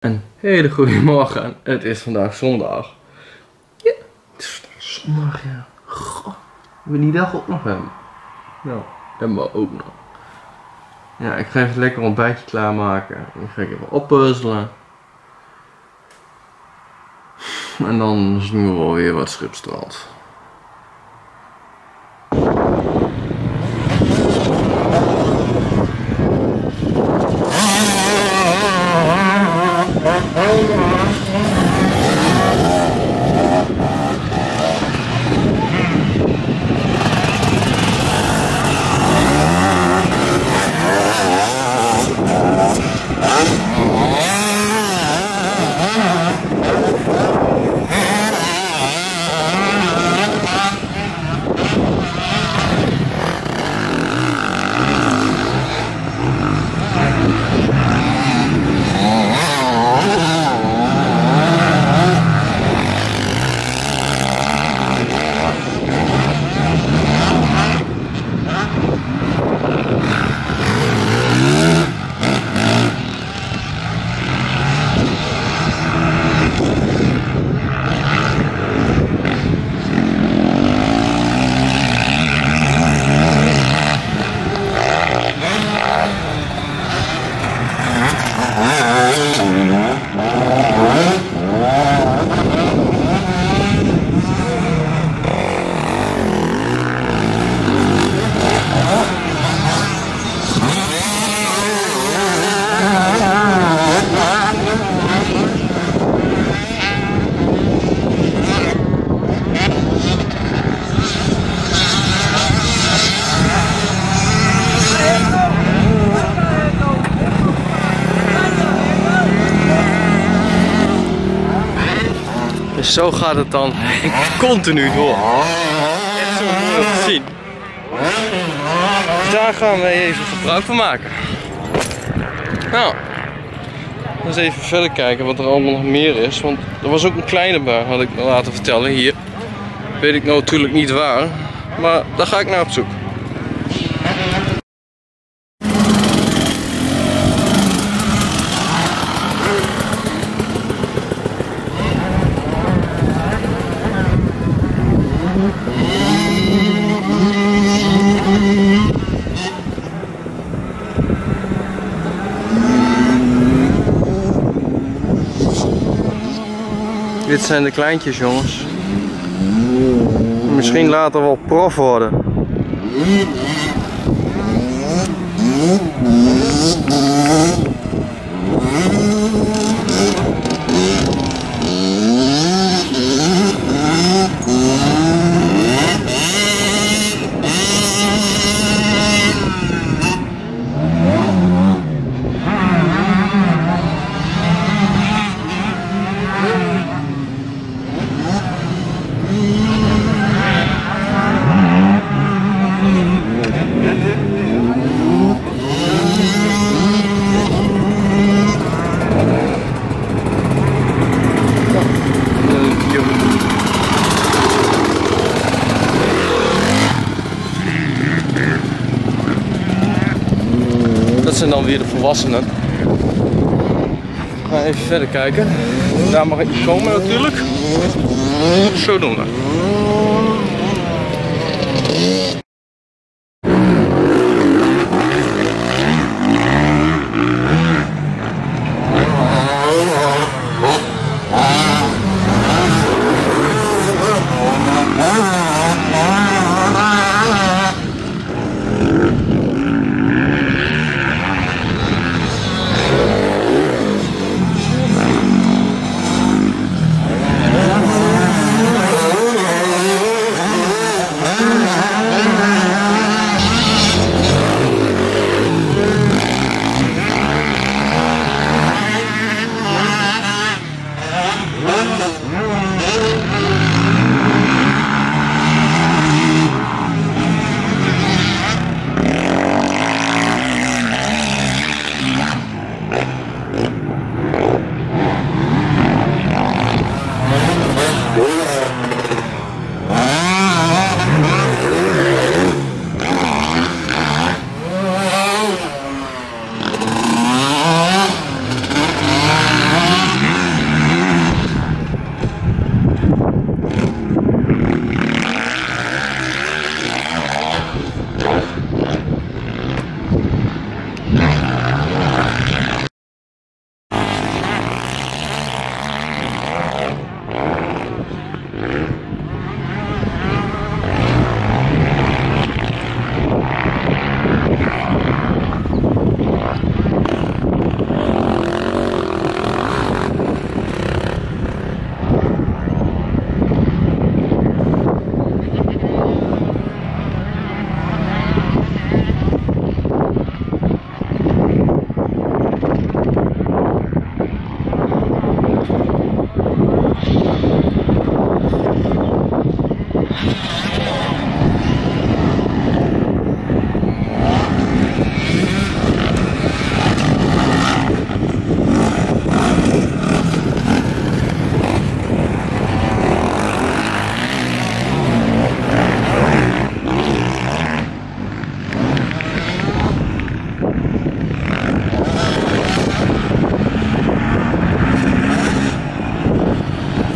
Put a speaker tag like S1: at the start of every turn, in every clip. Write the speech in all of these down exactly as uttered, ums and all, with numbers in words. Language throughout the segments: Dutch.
S1: Een hele goede morgen. Het is vandaag zondag. Ja, het is vandaag zondag, ja. Goh, we die dag ook nog hebben. Nou, hebben we ook nog. Ja, ik ga even lekker een ontbijtje klaarmaken. Dan ga ik even oppuzzelen. En dan zien we wel weer wat Schipstrand. Dus zo gaat het dan continu door. Echt zo mooi om te zien. Dus daar gaan we even gebruik van maken. Nou, eens even verder kijken wat er allemaal nog meer is. Want er was ook een kleine bui, had ik me laten vertellen. Hier weet ik nou natuurlijk niet waar. Maar daar ga ik naar op zoek. Dit zijn de kleintjes, jongens. Misschien later wel prof worden. Dat zijn dan weer de volwassenen. We gaan even verder kijken. Daar mag ik niet komen natuurlijk. Zodoende.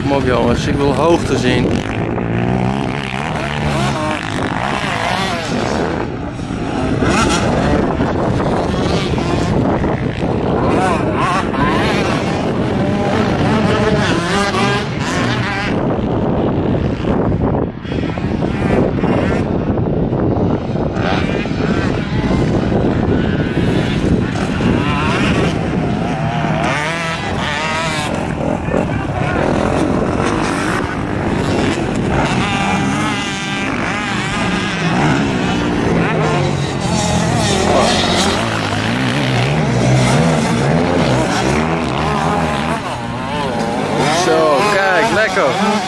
S1: Kom op jongens, ik wil hoogte zien. Zo, kijk, lekker.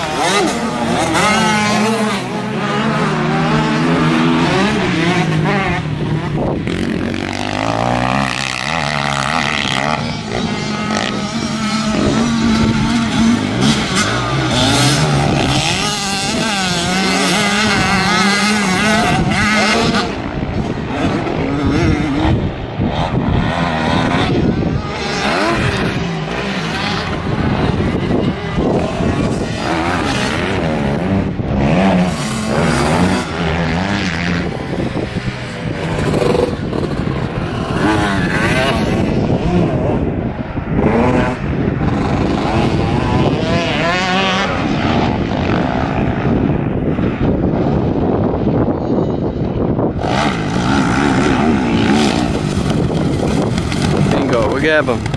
S1: Bingo, we hebben hem.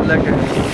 S1: lekker.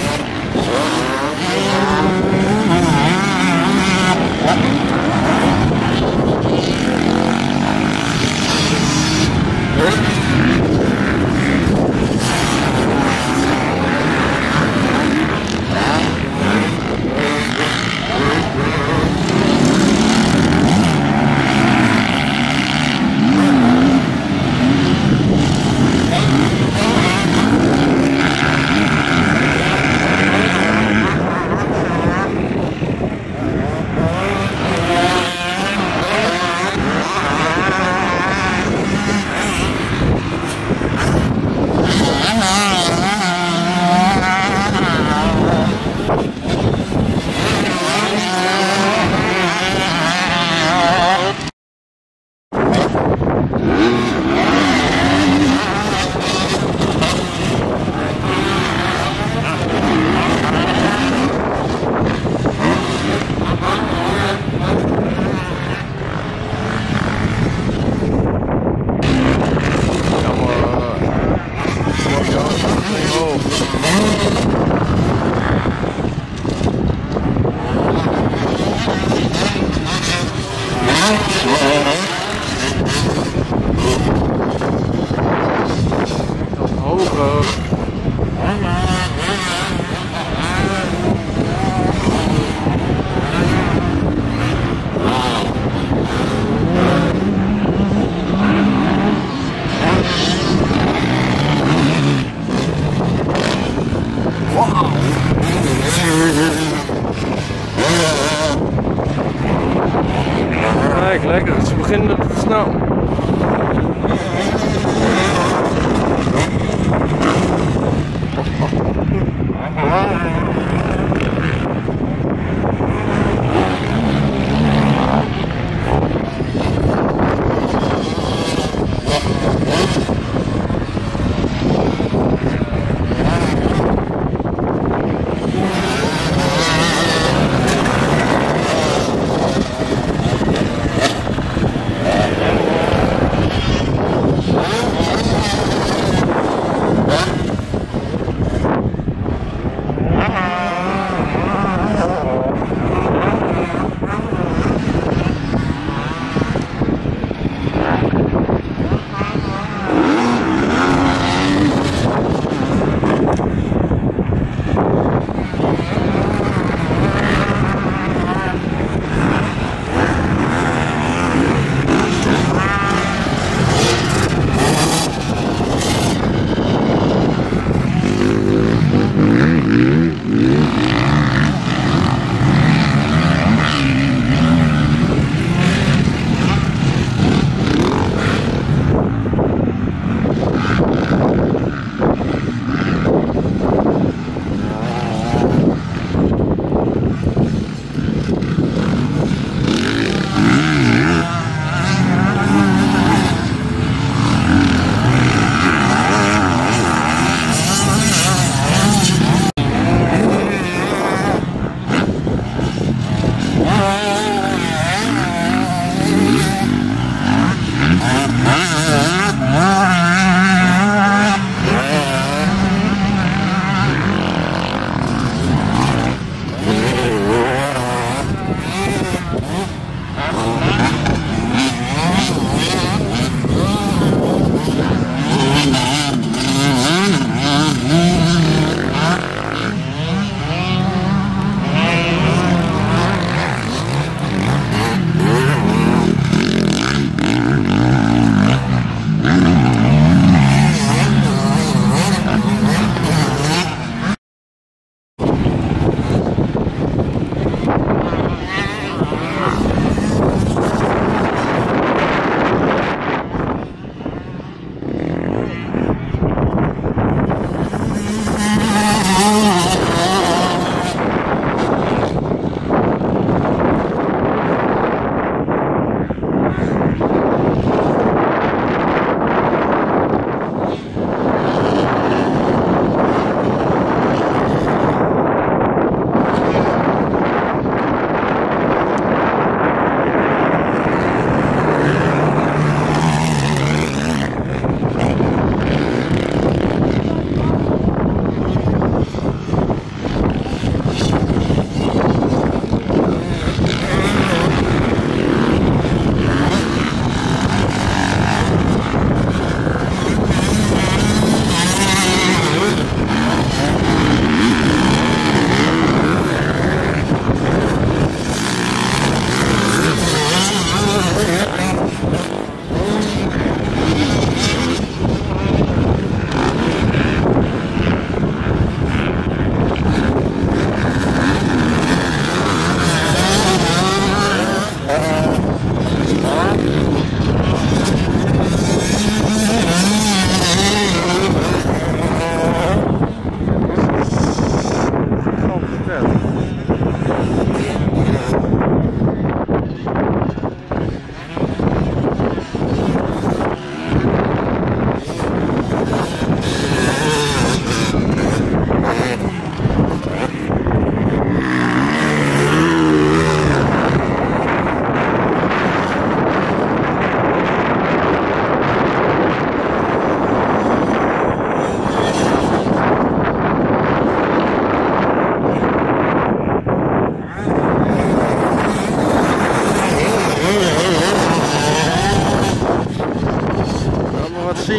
S1: Kijk, lekker, ze beginnen te snel.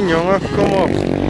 S1: in, jongen, kom op.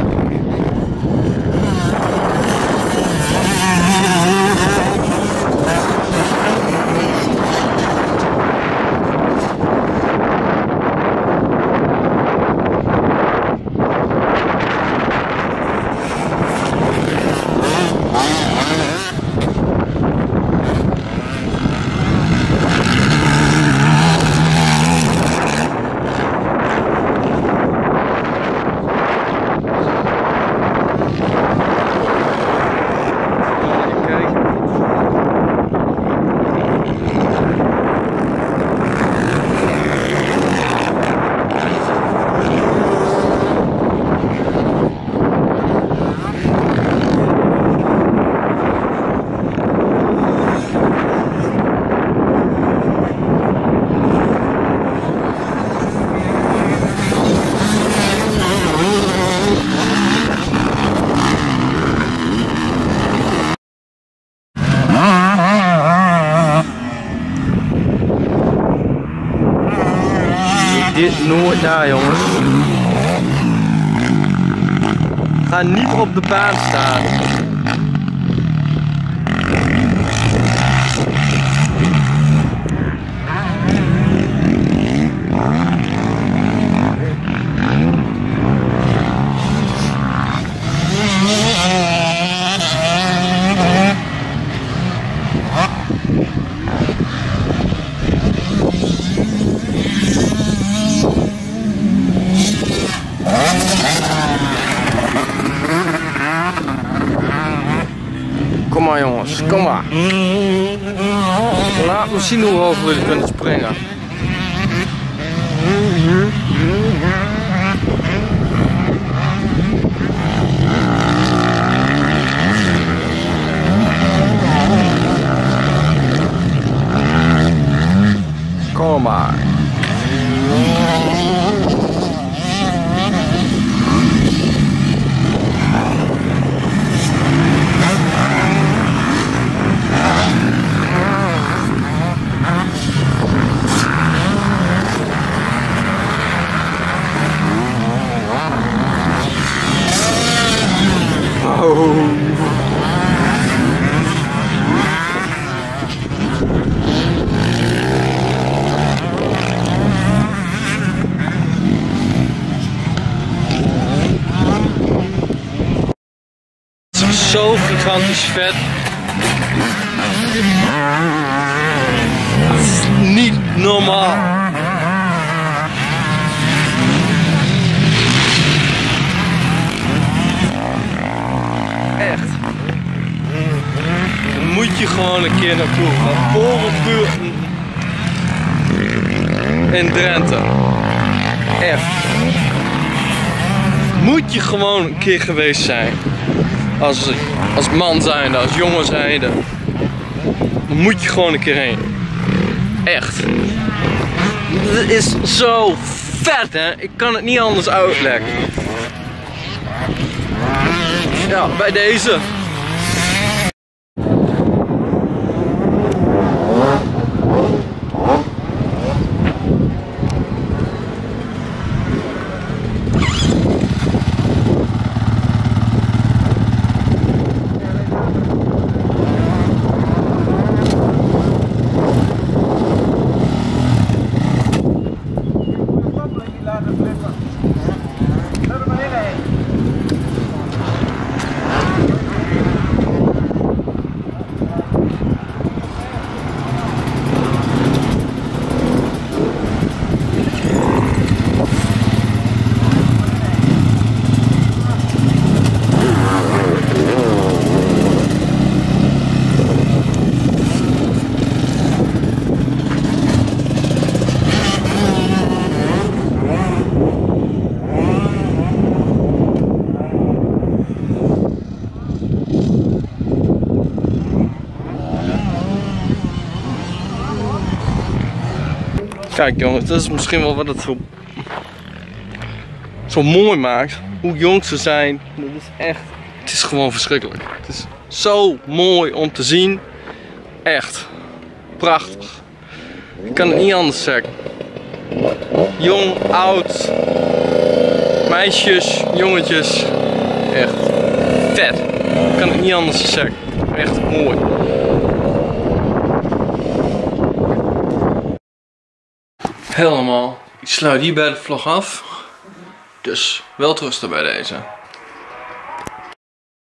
S1: Dit nooit na, jongens. Ga niet op de baan staan. Kom maar jongens, kom maar. Laat me zien hoe hoog jullie kunnen springen. Kom maar. Zo gigantisch vet. Dat is niet normaal. Echt. Daar moet je gewoon een keer naartoe. Naar Vogelbuurt in Drenthe. Echt. Moet je gewoon een keer geweest zijn. Als, als man zijnde, als jongen zijnde. Dan moet je gewoon een keer heen. Echt. Het is zo vet, hè. Ik kan het niet anders uitleggen. Ja, bij deze. Kijk jongens, dat is misschien wel wat het zo, zo mooi maakt. Hoe jong ze zijn. Dat is echt, het is gewoon verschrikkelijk. Het is zo mooi om te zien. Echt. Prachtig. Ik kan het niet anders zeggen. Jong, oud. meisjes, jongetjes. Echt vet. Ik kan het niet anders zeggen. Echt mooi. Helemaal. Ik sluit hierbij de vlog af. Dus wel rusten bij deze.